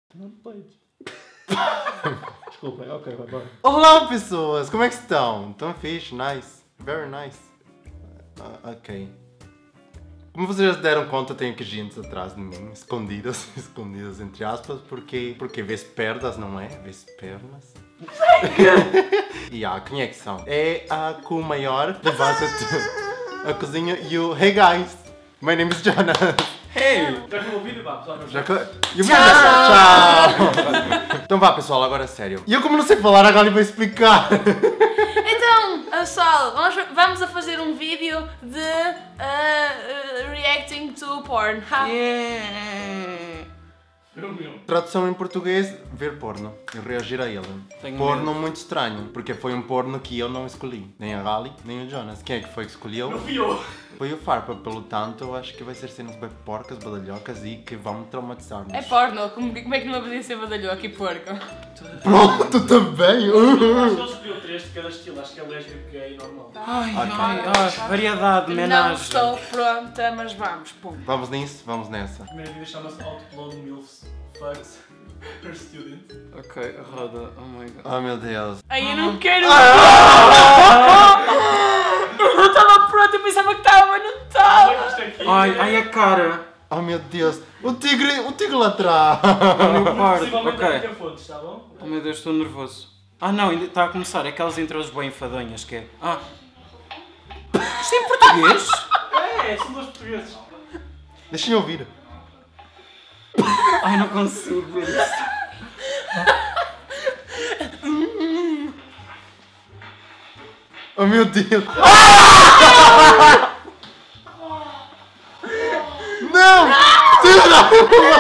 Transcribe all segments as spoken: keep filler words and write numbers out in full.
Não pode. Desculpem, ok, vai, vai. Olá pessoas, como é que estão? Tão fixe, nice, very nice. Uh, ok. Como vocês já deram conta, tem aqui gente atrás de mim, escondidas, escondidas entre aspas, porque, porque vê-se perdas, não é? Vê-se pernas. E há, quem é que são? É a cu maior, levanta-te a cozinha e o Hey guys, my name is Jonas. Hey! Já acabou o vídeo, vá, pessoal. Já que... E o vídeo já... Tchau! Então vá pessoal, agora é sério. E eu como não sei falar, agora ele vai explicar. Então, pessoal, vamos, vamos a fazer um vídeo de uh, uh, reacting to porn. Ha. Yeah. Tradução em português, ver porno e reagir a ele. Tenho porno medo. muito estranho, porque foi um porno que eu não escolhi. Nem a Gali, nem o Jonas. Quem é que foi que escolheu? Não fui eu. Foi o Farpa, pelo tanto eu acho que vai ser cenas bem porcas, badalhocas e que vão traumatizar-nos. É porno, como, como é que não podia ser badalhoca e porco? Pronto, também! Acho que ele escolheu três de cada estilo, acho que é lésbico, gay e normal. Ai, Ok. ai, ai, variedade, Não menagem. estou pronta, mas vamos, pum. Vamos nisso, vamos nessa. A primeira vídeo chama-se Outlaw Milfs Fucks Her Student. Ok, roda, oh my god. Oh meu Deus. Ai, eu não quero. Eu estava pronta, eu pensava que estava, mas não estava. Isto aqui Ai, é- ai, a cara. Oh meu Deus. O tigre, o tigre lá atrás. O meu pardo, Possivelmente ok. aqui a fonte, está bom? Oh meu Deus, estou nervoso. Ah não, ainda está a começar, é aquelas intros bem enfadonhas que é. Ah. Isto é em português? É, são dois portugueses. Deixem eu ouvir. Ai, não consigo ver isso. Oh meu Deus. Não! Tira!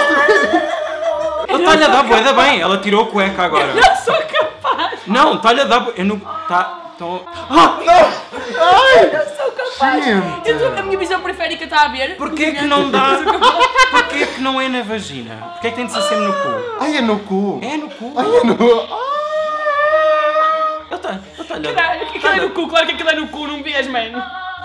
Ele está-lhe a dar bué da bem, ela tirou a cueca agora. Não sou capaz. Não, está-lhe a dar bué. Eu não. Tá. Tão... Ah, não! Ai! Não sou capaz. Gente! Eu tô, a minha visão periférica está a ver. Porquê que não dá? Porquê que não é na vagina? Porquê que tem de ser sempre no cu? Ai, é no cu! É no cu. Ai, é no... Ele está. Ele está-lhe a dar. Caralho, aquilo é no cu, claro que aquilo é no cu, não vês, mano.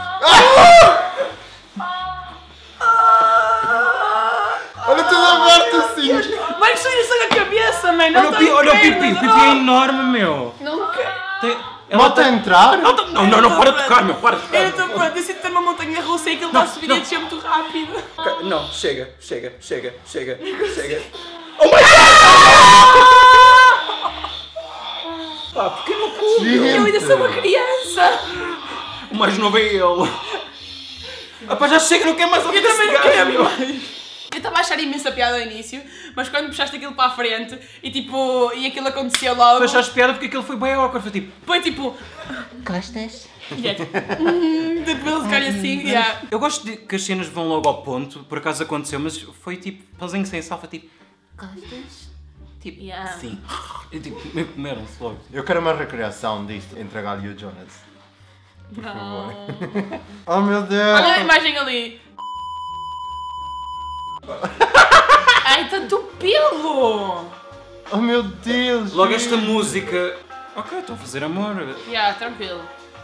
Olha tudo aberto assim! Vai sair sangue a cabeça, mano. Olha o pi- olha o pipi, o pipi é enorme, meu. Não quero. Tem... Malta a entrar? Não, não, não, não, para de tocar, meu, para de tocar. Eu estou pronto, eu sinto ter uma montanha russa e aquilo está a subir e a descer muito rápido. Ok, não, chega, chega, chega, chega, chega. Pá, porquê no cu? Eu ainda sou uma criança. O mais novo é ele. Ah, pá, já chega, não quer mais ouvir Eu também não esse gajo, quero meu. mais. Eu estava a achar imensa piada ao início, mas quando puxaste aquilo para a frente e tipo, e aquilo aconteceu logo, Tu achaste piada porque aquilo foi bem awkward, foi tipo... foi tipo... Gostas? E é tipo... hum, depois ele cai assim, e yeah. Eu gosto de que as cenas vão logo ao ponto, por acaso aconteceu, mas foi tipo, pãozinho sem sal, foi tipo... Gostas? Tipo, Yeah. sim. E tipo, meio comeram-se logo. Eu quero uma recriação disto entre a Gali e o Jonas. Por Não. favor. Oh meu Deus! Olha a imagem ali. Ai, tanto pelo! Oh meu Deus! Logo gente. esta música... Ok, estão a fazer amor. Yeah, tranquilo.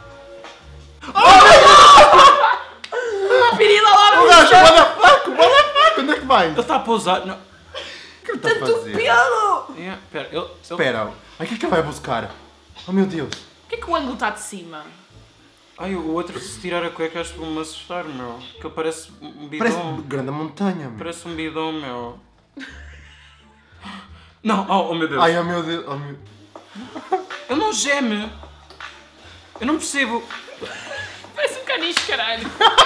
Pirila lá O no gajo, chão! what the fuck? What the fuck? Onde é que vai? Ele está a pousar... Não. O que ele está a Tanto fazer? pelo! Yeah, pera, ele... ele... Espera, ai, o que é que ele vai buscar? Oh meu Deus! Por que é que o ângulo está de cima? Ai, o outro se tirar a cueca acho que vou-me assustar, meu. Que ele parece um bidão. Parece grande montanha, meu. Parece um bidão, meu. Não, oh, oh meu Deus. Ai, oh meu Deus! Oh, meu... Ele não geme. Eu não percebo. Parece um caniche, caralho.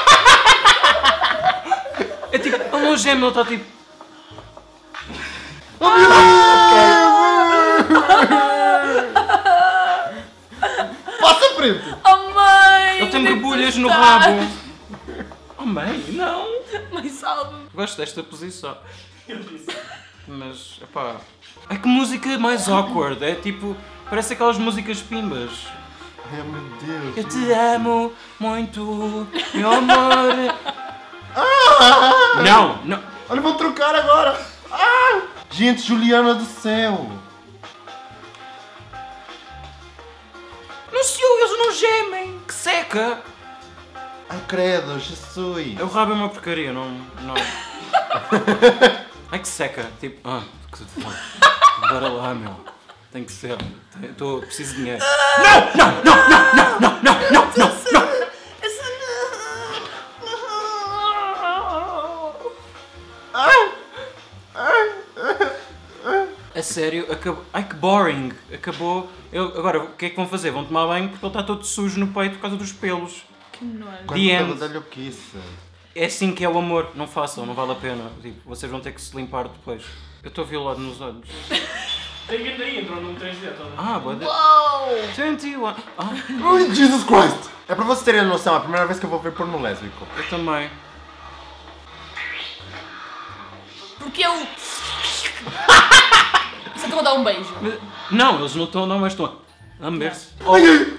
É tipo, ele não geme, ele está tipo... Oh meu Deus! Passa à frente! Oh mãe! Ele tem onde é que borbulhas tu no estás? rabo. Oh mãe, não. Mãe, salve-me. Gosto desta posição. Eu disse. Mas, epá... Ai, que música mais awkward. É tipo... Parece aquelas músicas pimbas. Ai, oh meu Deus! Eu te amo muito, meu amor. Não, não. Olha, vão trocar agora! Ah! Gente, Juliana do céu! Não se ouve, eles não gemem. Que seca. Ai, credo, Jesus! O rabo é uma porcaria, não... não. Ai que seca, tipo, ah, Bora lá, meu. Tem que ser. Estou preciso de dinheiro. Não! Não! Não! Não! Não! Não! Não! Não! Não! Não! A sério, acabou. Ai que boring! Acabou. Eu... Agora, o que é que vão fazer? Vão tomar banho porque ele está todo sujo no peito por causa dos pelos. Que nojo. Quanto The end. tempo da louquice. É assim que é o amor. Não façam, não vale a pena. Tipo, vocês vão ter que se limpar depois. Eu estou violado nos olhos. Tem que ainda entrou num três D todo. Ah, boa de... Uou! vinte e um. Ah, Ai, Jesus Christ! É para vocês terem a noção, é a primeira vez que eu vou ver porno lésbico. eu também. Porque eu... Você estão a dar um beijo. Mas- Não, eles não estão, não, mas estão a lamber-se. Ai, ai,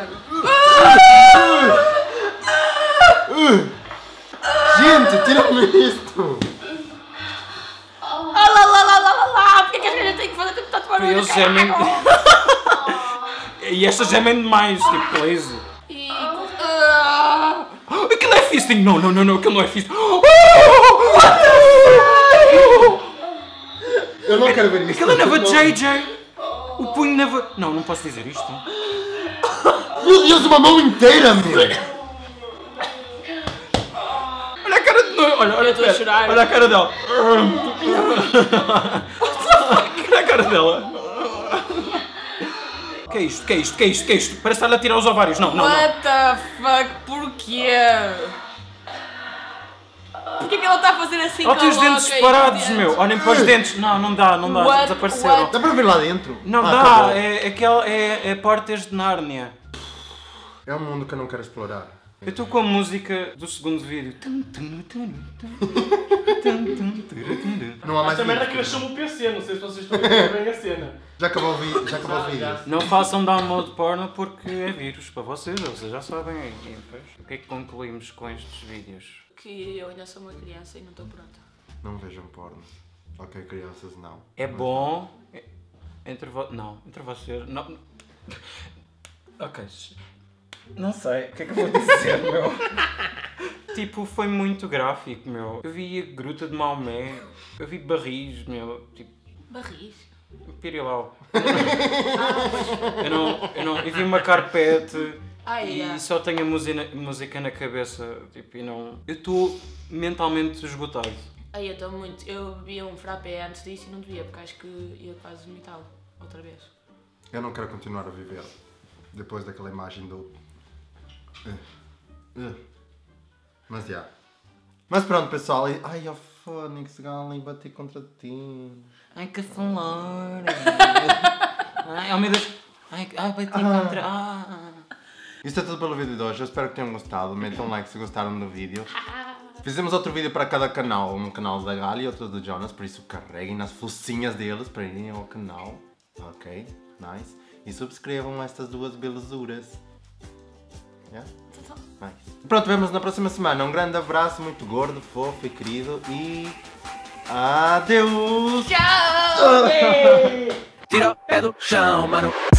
ai. Gente, tira-me isto! Ah, lá, lá, lá, lá, lá, lá. Porquê que as gajas têm que fazer tanto tanto barulho? Eles gemem. E estas gemem demais, tipo, please. E... Ah. Aquilo é fisting! Não, não, não, não, aquilo não é fisting. Eu não quero ver isto. Aquilo é neva J J! O punho neva. Não, não posso dizer isto. Meu Deus, uma mão inteira, meu! Olha a cara de novo! Olha, olha, Eu estou a chorar. olha a cara dela! Olha a cara dela! Que é isto? Que é isto? Que é isto? Que é isto? Parece estar-lhe a tirar os ovários. Não, não, não. What the fuck? Porquê? Porquê que ela está a fazer assim Olha com a os dentes boca e separados, os meu. dentes? Olhem para os dentes. Não, não dá, não dá. What? Desapareceram. What? Dá para ver lá dentro? Não Ah, dá. acabou. É, aquela, é, é portas de Nárnia. É um mundo que eu não quero explorar. Eu estou com a música do segundo vídeo. Não há mais Esta merda vídeos. crashou o P C, não sei se vocês estão a ver bem a cena. Já acabou o vídeo. Já acabou o vídeo. Não façam download porno porque é vírus para vocês, vocês já sabem. E depois, o que é que concluímos com estes vídeos? Que eu ainda sou uma criança e não estou pronta. Não vejam porno. Ok, crianças, não. É bom é- entre vo... não, entre vocês. Não. Ok. Não sei, o que é que eu vou dizer, meu? Tipo, foi muito gráfico, meu. Eu vi a Gruta de Maomé, eu vi barris, meu. Tipo, Barris? pirilau. Eu não, eu não, eu vi uma carpete Ai, e ai. só tenho a música, música na cabeça, tipo, e não... Eu estou mentalmente esgotado. Ai, eu estou muito. Eu bebia um frappé antes disso e não devia, porque acho que ia quase vomitá-lo outra vez. Eu não quero continuar a viver. Depois daquela imagem do... Uh, uh. Mas já. Mas pronto, pessoal. e- Ai, ó Fónix, Galen, bati contra ti. Ai, que flor! Ai, oh meu Deus! Ai, ai bati contra... Ah. Isto é tudo pelo vídeo de hoje. Eu espero que tenham gostado. Metam um like se gostaram do vídeo. Fizemos outro vídeo para cada canal. Um canal da Gali e outro do Jonas. Por isso carreguem nas focinhas deles para irem ao canal. Ok, nice. E subscrevam estas duas belezuras. Yeah? Nice. Pronto, vemos na próxima semana. Um grande abraço, muito gordo, fofo e querido. E... adeus! Tchau! Tira o pé do chão, mano.